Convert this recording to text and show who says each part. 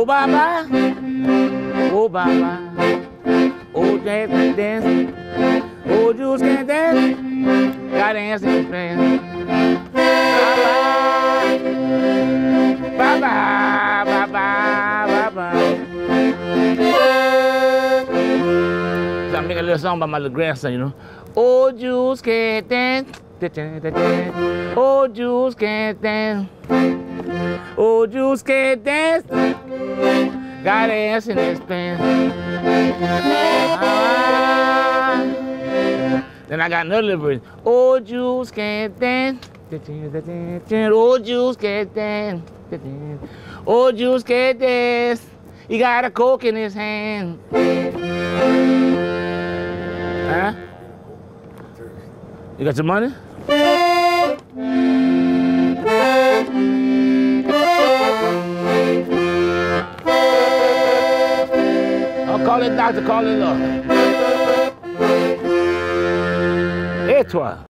Speaker 1: baba, oh baba, oh dance, dance, oh Jews can't dance, got dance in his pants. Baba, baba, baba. So I make a little song about my little grandson, you know. Oh Jews can't dance, oh Jews can't dance. Oh, Jews can't dance, got ass in his pants. Then I got another little version. Oh, Jews can't dance. Oh, Jews can't dance. Oh, Jews can't dance. He got a Coke in his hand. Huh? You got your money? Call it doctor, call it law. Et toi?